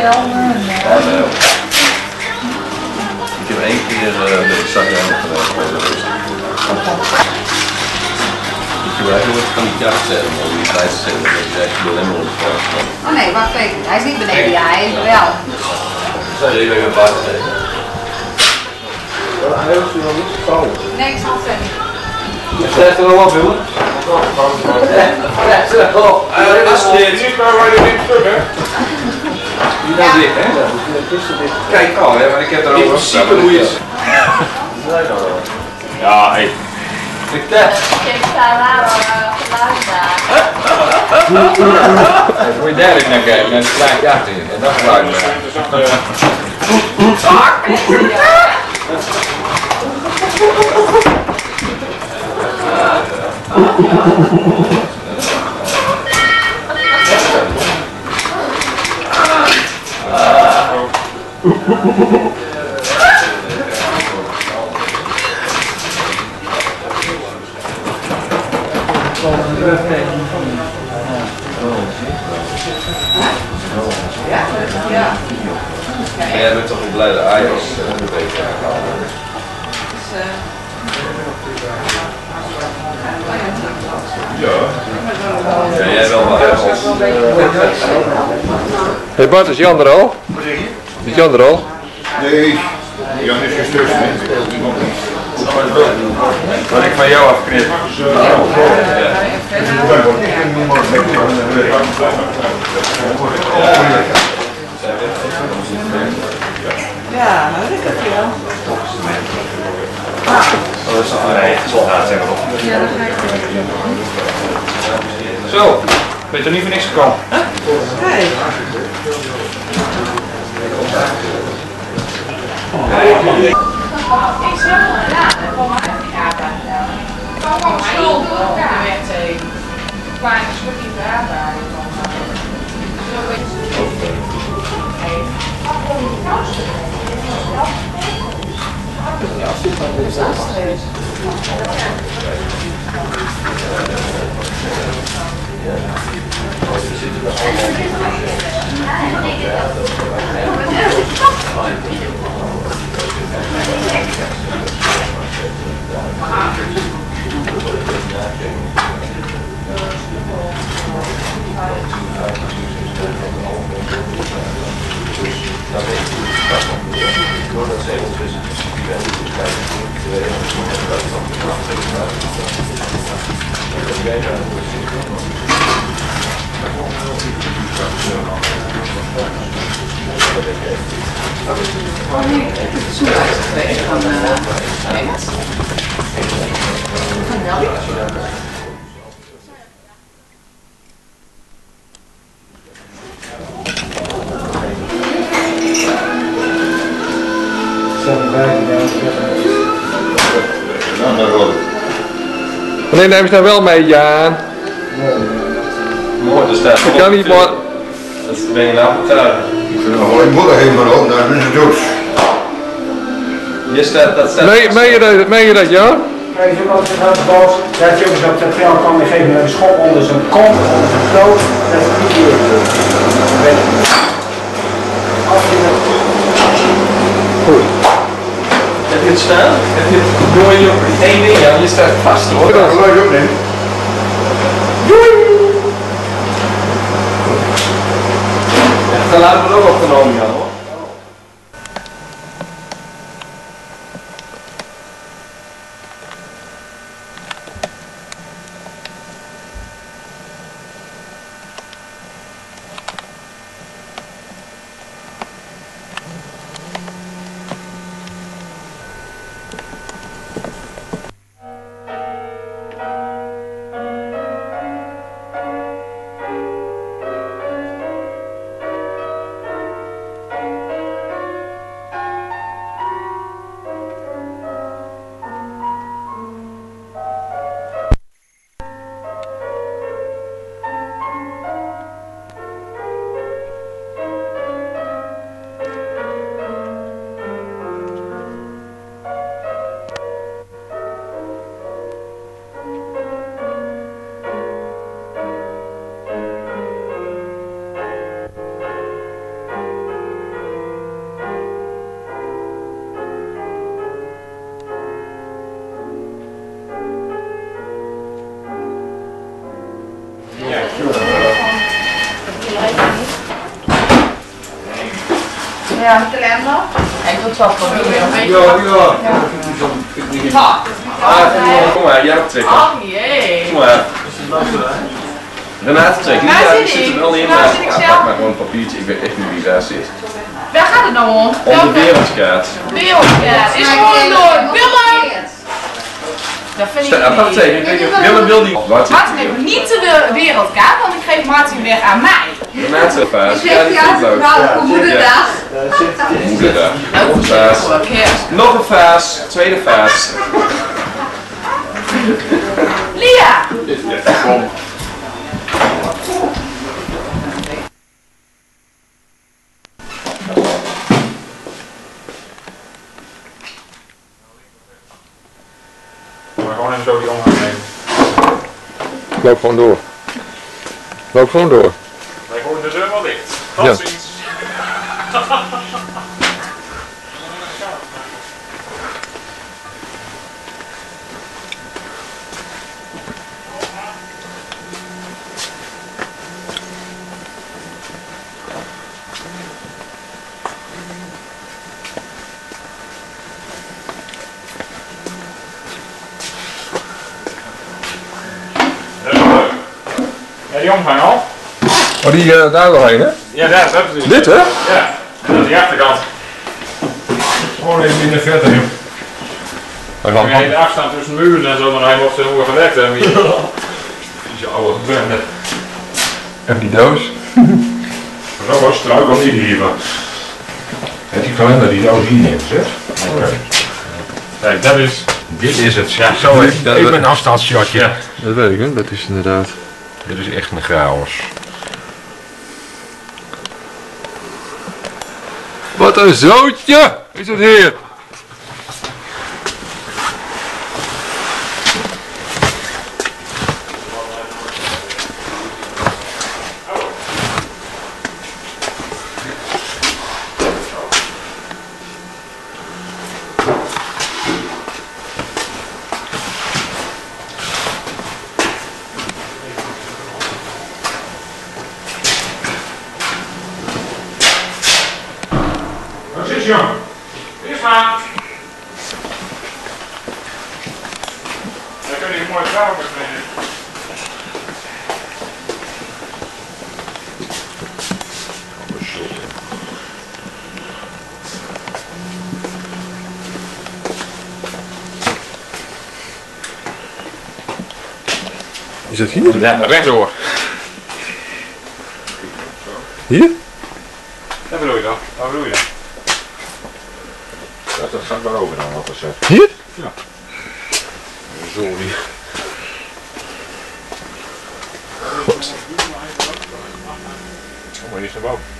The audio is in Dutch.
wel. Ik heb één keer de zak helemaal gewerkt bij de rust. Ik gebruik nooit van die jachtzetten om die tijd te zetten, dat je echt de lemmer op de Oh nee, wacht even. Hij is niet beneden, ja, hij is wel. Zou je even buiten zetten? Hij heeft u nog niet gevallen. Nee, ik zal het zeggen. Zet er al op, jongen. Zet er op. Je ziet maar waar je niet terug, hè? Die nou dicht, hè? Kijk al, hè, maar ik heb er al in principe hoe je het. Ja, hé. Ik test. Ik sta daar geluid daar. Moet je daar even naar kijken, dan sla ik achter je. En dat geluid. En jij bent toch wel blij dat Ajax de beker gehaald heeft? Ja. Ja, jij wel wat. Hé Bart, is Jan er al? Wat zeg je? Is Jan er al? Nee, Jan is gestuurd. Die komt niet. Wat ik van jou afknip. Ja, dat kan je wel. Nee, het zal gaan zeggen. Ja, dat ga ik. Zo, ben je er niet voor niks gekomen? Hey. Ik zeg maar, ja, dat kwam uit die arbeid. Ik kwam gewoon school door de wet heen. Ik kwam een stukje de arbeid. Oh nee, ik heb het zo uitgekregen van Henk. Van Nelly. Wanneer neem je nou wel mee, Jaan? Mooi, dus daar. Ik kan niet, maar... Dat ben je nou vertellen. Mijn moeder heeft maar ook naar de douche. Je staat, dat staat. Meen je dat, Jaan? Hij is ook altijd heel boos dat jongens op het veld kwam en geven een schop onder zijn kont, onder zijn kloot. Dat is niet eerlijk. Als je dat... Goed. Heb je het staan? Heb je het door je op één ding? Ja, je staat vast hoor. Dat is leuk ook niet. Dan laten we het ook opgenomen gaan hoor. Ja, de kalender. Ik wil het wel proberen. Ja. Kom maar, jij nog trekken. Oh jee. Kom maar. Renate trekken. Waar Ja, zit die zit ik? er wel in. Waar zit ik zelf? Pak maar gewoon een papiertje. Ik weet echt niet wie daar zit. Waar gaat het nou om? Om de wereldkaart. Wereldkaart. Is gewoon door. Willem! Dat vind ik Wacht niet. even, ik weet niet of Willem wil die. Wat? Martin heeft niet de wereldkaart, want ik geef Martin weer aan mij. Renate vaas. Ja, Zegt die hij vindt leuk. nou voor moederdag? Moederdag. Ook Vaas. voor kerst. Nog een vaas. Tweede vaas. Lia! Kom. Maar gewoon even zo die omgang nemen. Loop gewoon door. Loop gewoon door. Wij gooien de deur wel dicht. Tot Ja. ziens. Ja, die omgang al? Oh, die daar doorheen, hè? Ja, daar, dat is Dit, hè? Ja, en dat is die achterkant. Gewoon even in de verte, joh. Dan ga je de afstand tussen muren en zo, maar hij wordt heel gedekt hebben hier. Die oude bende. Even die doos. Zo was struik of niet hier. En die kalender die nou hier neerzet. Kijk, dat is. Dit is het. Ja, zo even een afstandsshotje. Ja. Dat weet ik, hè? Dat is inderdaad. Dit is echt een chaos. Wat een zootje! Is het hier? Waar zit je, jong? Eerst maar. Dan kun je een mooie vrouw brengen. Is dat hier? Ja, rechtdoor. Hier? Dat bedoel je dan? Wat bedoel je dan? Dat gaat maar over dan wat gezegd. Hier? Sorry. Kom maar eerst naar boven.